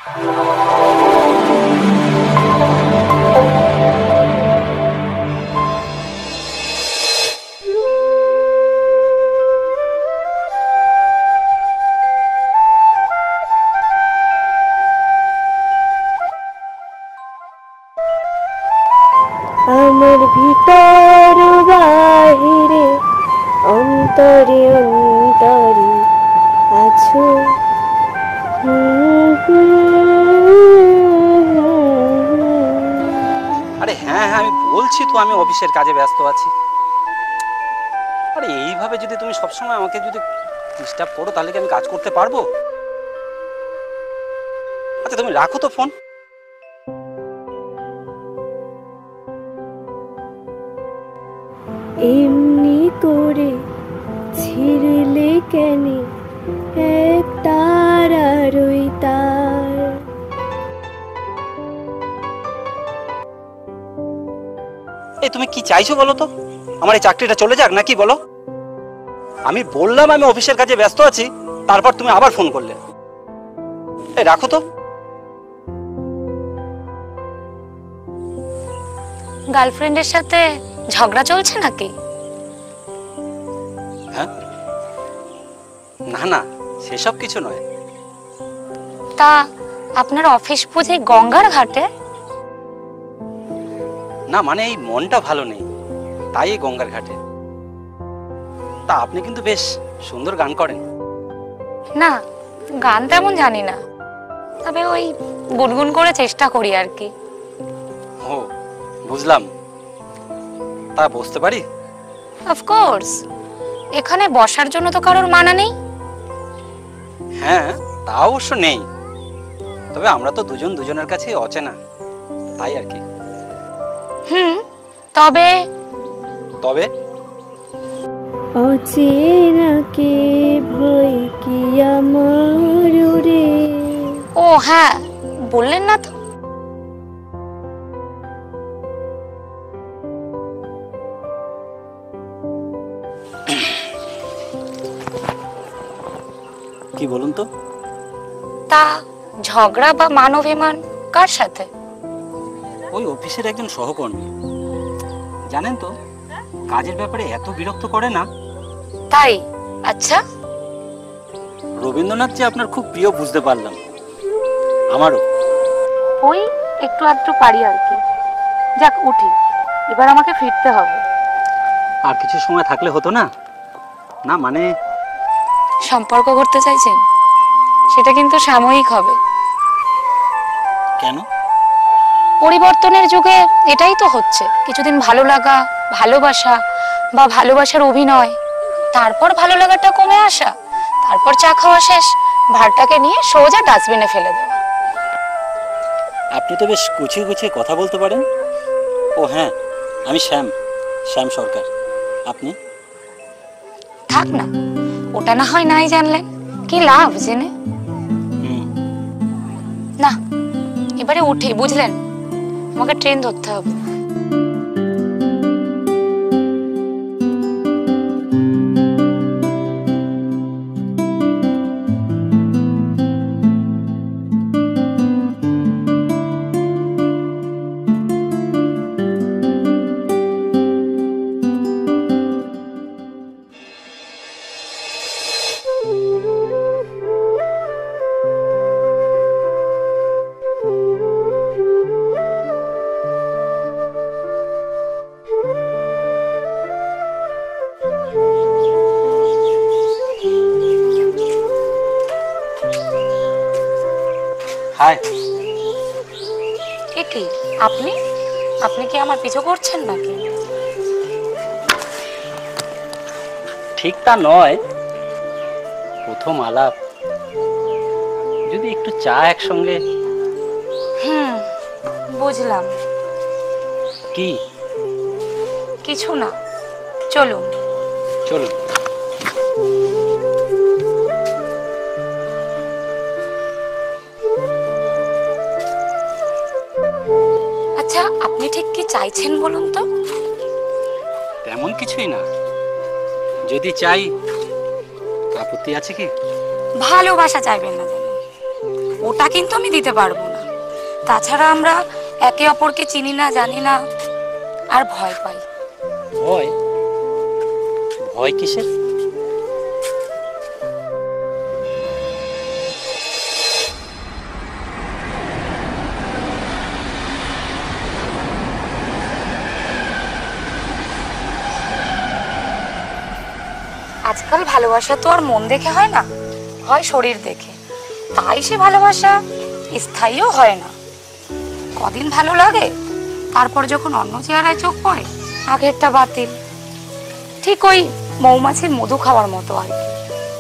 আমার ভিতর বাহিরে অন্তরে অন্তরে আছো। আরে হ্যাঁ হ্যাঁ, আমি বলছি তো আমি অফিসের কাজে ব্যস্ত আছি। আরে এইভাবে যদি তুমি সবসময় আমাকে যদি ডিস্টার্ব করো তাহলে কি আমি কাজ করতে পারবো? আচ্ছা তুমি রাখো তো ফোন। এমনি করে ছিঁড়লে কেন এক তার আর ওই তার। এই তুমি কি চাইছো বলো তো? আমার এই চাকরিটা চলে যাক নাকি বলো? আমি বললাম আমি অফিসের কাজে ব্যস্ত আছি, তারপর তুমি আবার ফোন করলে। এই রাখো তো। গার্লফ্রেন্ডের সাথে ঝগড়া চলছে নাকি? হ্যাঁ, না না, সেসব কিছু নয়। তা আপনার অফিস বুঝি গঙ্গার ঘাটে? না মানে এই মনটা ভালো নেই, তাই এই গঙ্গার ঘাটে। তা আপনি কিন্তু বেশ সুন্দর গান করেন। না, গান তেমন জানি না, তবে ওই গুনগুন করে চেষ্টা করি আর কি। ও বুঝলাম। তা বসতে পারি? অফকোর্স, এখানে বসার জন্য তো কারোর মানা নেই। হ্যাঁ তা অবশ্য নেই, তবে আমরা তো দুজন দুজনের কাছে অচেনা, তাই আর কি। তবে তবে অচেনাকে ভয় কি আমার রে। ও হ্যাঁ, বললেন না তো। কি বলুন তো? তা ঝগড়া বা মান অভিমান কার সাথে? ওই অফিসের একজন সহকর্মী, জানেন তো কাজের ব্যাপারে এত বিরক্ত করে না। তাই? আচ্ছা। রবীন্দ্রনাথ যে আপনার খুব প্রিয় বুঝতে পারলাম। আমারও। ওই একটু আধটু পারি আর কি। যাক উঠি, এবার আমাকে ফিরতে হবে। আর কিছু সময় থাকলে হতো না? না মানে সম্পর্ক করতে চাইছেন, সেটা কিন্তু সাময়িক হবে। কেন? পরিবর্তনের যুগে এটাই তো হচ্ছে। কিছুদিন ভালো লাগা, ভালোবাসা বা ভালোবাসার অভিনয়, তারপর ভালো লাগাটা কমে আসা, তারপর চা খাওয়া শেষ, ভাতটাকে নিয়ে সোজা ডাস্টবিনে ফেলে দেওয়া। আপনি তো বেশ গুছিয়ে গুছিয়ে কথা বলতে পারেন। ও হ্যাঁ, আমি শ্যাম, শ্যাম সরকার। আপনি? থাক না, ওটা না হয় নাই জানলেন, কি লাভ জেনে। না, এবারে উঠি, বুঝলেন, আমাকে ট্রেন ধরতে হবে। হাই। কি আপনি আপনি কি আমার পিছু করছেন নাকি? ঠিক তা নয়, প্রথম আলাপ, যদি একটু চা একসঙ্গে। বুঝলাম। কি? কিছু না, চলুন। চলুন। আচ্ছা, আপনি ঠিক কি চাইছেন বলুন তো? তেমন কিছুই না, যদি চাই আপত্তি আছে কি? ভালোবাসা চাইবেন না যেন, ওটা কিন্তু আমি দিতে পারবো না। তাছাড়া আমরা একে অপরকে চিনি না, জানি না, আর ভয় পাই। ভয়? ভয় কিসের? আজকাল ভালোবাসা তো আর মন দেখে হয় না, হয় শরীর দেখে। তাই সে ভালোবাসা স্থায়ীও হয় না। কদিন ভালো লাগে, তারপর যখন অন্য চেহারায় চোখ পড়ে আগেরটা বাতিল। ঠিক ওই মৌমাছির মধু খাওয়ার মতো আর কি।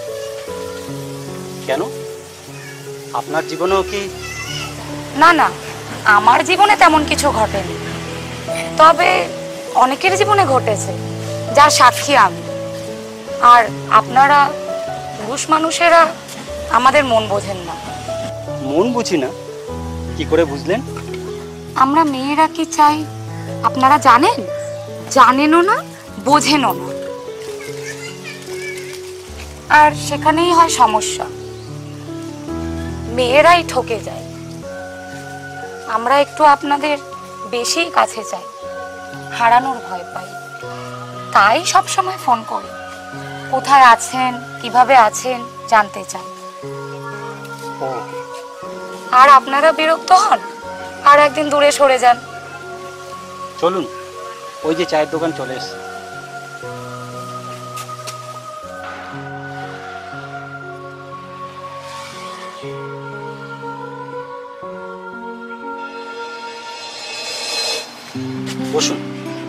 কেন, আপনার জীবনেও কি? না না, আমার জীবনে তেমন কিছু ঘটেনি, তবে অনেকের জীবনে ঘটেছে, যার সাক্ষী আমি। আর আপনারা পুরুষ মানুষেরা আমাদের মন বোঝেন না। মন বুঝি না? কি করে বুঝলেন? আমরা মেয়েরা কি চাই আপনারা জানেন? জানেনও না, বোঝেনও না। আর সেখানেই হয় সমস্যা, মেয়েরাই ঠকে যায়। আমরা একটু আপনাদের বেশি কাছে চাই, হারানোর ভয় পাই। তাই সব সময় ফোন করি, কোথায় আছেন, কিভাবে আছেন জানতে চাই। ও, আর আপনারা বিরক্ত হন আর একদিন দূরে সরে যান। চলুন, ওই যে চায়ের দোকান চলে এসছে। বসুন।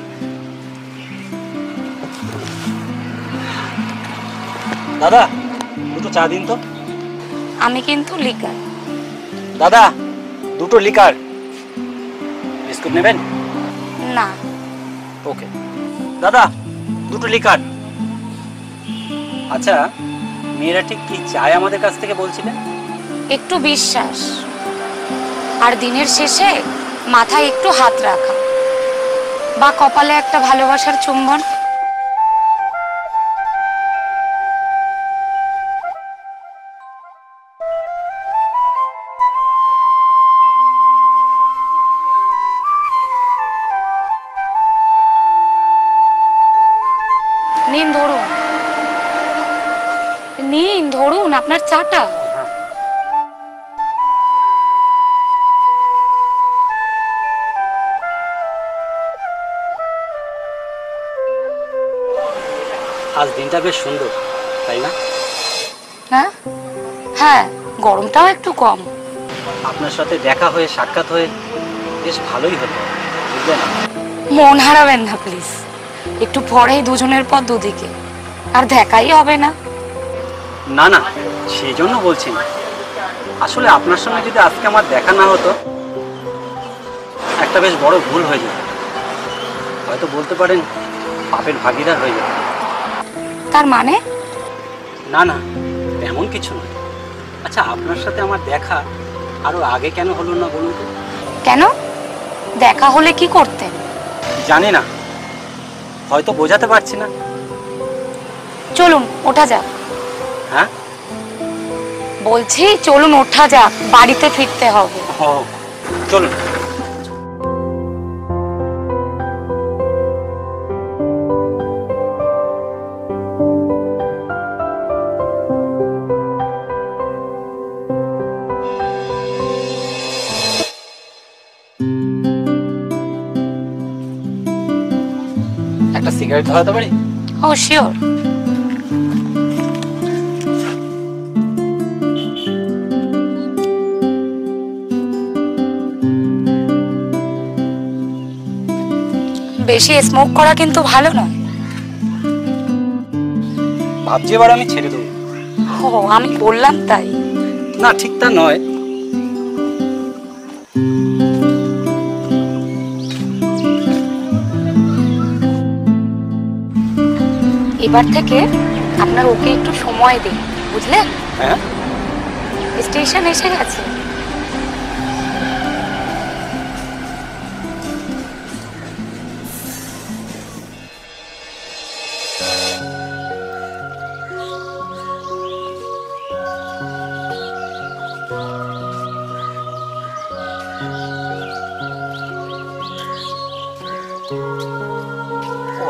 দাদা, দুটো চা দিন তো। আমি কিন্তু লিকার। দাদা, দুটো লিকার। বিস্কুট নেবেন? না। ওকে। দাদা, দুটো লিকার। আচ্ছা, মেয়েরা ঠিক কি চায় আমাদের কাছ থেকে বলছিলেন? একটু বিশ্বাস, আর দিনের শেষে মাথায় একটু হাত রাখা, বা কপালে একটা ভালোবাসার চুম্বন। নিন, ধরুন, নিন, ধরুন আপনার চাটা। আজ দিনটা বেশ সুন্দর, তাই না? হ্যাঁ হ্যাঁ, গরমটাও একটু কম। আপনার সাথে দেখা হয়ে, সাক্ষাৎ হয়ে বেশ ভালোই হলো, বুঝলেন? মন হারাবেন না প্লিজ। একটু পরেই দুজনের পর দুদিকে, আর দেখাই হবে না। না না, সেই জন্য বলছি না। আসলে আপনার সঙ্গে যদি আজকে আমার দেখা না হতো, একটা বেশ বড় ভুল হয়ে যেত। হয়তো বলতে পারেন পাপের ভাগিদার হয়ে যেত। তার মানে? না না, তেমন কিছু নয়। আচ্ছা, আপনার সাথে আমার দেখা আরো আগে কেন হলো না বলুন তো? কেন? দেখা হলে কি করতেন? জানি না, হয়তো বোঝাতে পারছি না। চলুন ওঠা যাক। হ্যাঁ বলছি, চলুন ওঠা যাক, বাড়িতে ফিরতে হবে। ও, চলুন। একটা সিগারেট ধরাতে পারি? ও শিওর। বেশি স্মোক করা কিন্তু ভালো নয়। ভাবছি এবার আমি ছেড়ে দেবো। ও, আমি বললাম তাই। না, ঠিক তা নয়। এবার থেকে আপনার ওকে একটু সময় দিন, বুঝলেন? হ্যাঁ, স্টেশন এসে গেছে।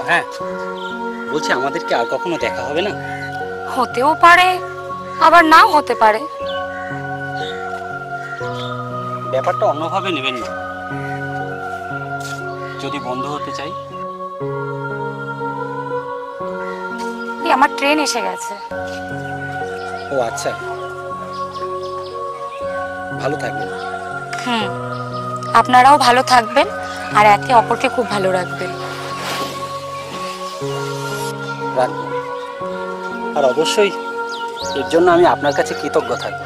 হ্যাঁ, বলছি আমাদেরকে আর কখনো দেখা হবে না? হতেও পারে, আবার নাও হতে পারে। ব্যাপারটা অন্যভাবে নেবেন না। যদি বন্ধু হতে চাই। আমার ট্রেন এসে গেছে। ও আচ্ছা, ভালো থাকবেন। আপনারাও ভালো থাকবেন আর একে অপরকে খুব ভালো রাখবেন। রাখবো, আর অবশ্যই এর জন্য আমি আপনার কাছে কৃতজ্ঞ থাকবো।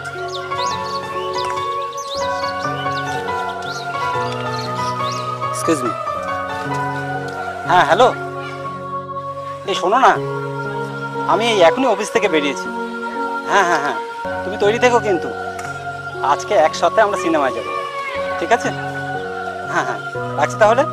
Excuse me. হ্যাঁ হ্যালো, এই শোনো না, আমি এখনই অফিস থেকে বেরিয়েছি। হ্যাঁ হ্যাঁ হ্যাঁ, তুমি তৈরি থেকো কিন্তু। আজকে একসাথে আমরা সিনেমায় যাব, ঠিক আছে? হ্যাঁ হ্যাঁ, রাখছি তাহলে।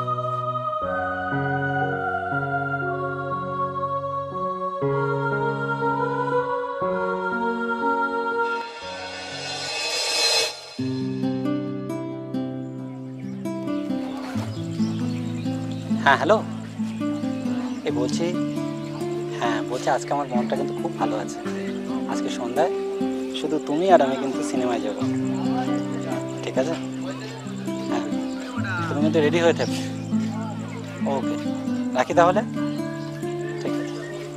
হ্যাঁ হ্যালো, এই বলছি, হ্যাঁ বলছি আজকে আমার মনটা কিন্তু খুব ভালো আছে। আজকে সন্ধ্যায় শুধু তুমি আর আমি কিন্তু সিনেমায় যাব, ঠিক আছে? হ্যাঁ, তুমি কিন্তু রেডি হয়ে থাকো। ওকে, রাখি তাহলে। ঠিক আছে।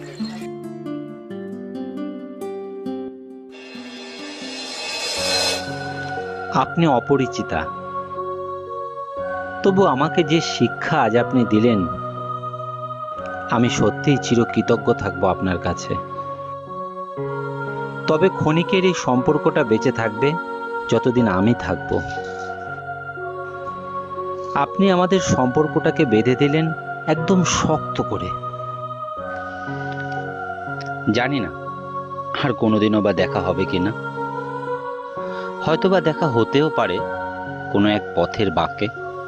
আপনি অপরিচিতা, তবু আমাকে যে শিক্ষা আজ আপনি দিলেন, আমি সত্যিই চিরকৃতজ্ঞ থাকবো আপনার কাছে। তবে ক্ষণিকের এই সম্পর্কটা বেঁচে থাকবে যতদিন আমি থাকব। আপনি আমাদের সম্পর্কটাকে বেঁধে দিলেন একদম শক্ত করে। জানি না আর কোনোদিনও বা দেখা হবে কিনা, হয়তোবা দেখা হতেও পারে কোনো এক পথের বাঁকে।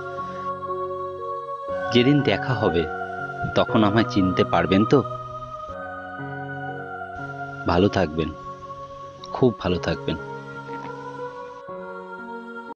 যেদিন দেখা হবে তখন আমায় চিনতে পারবেন তো? ভালো থাকবেন, খুব ভালো থাকবেন।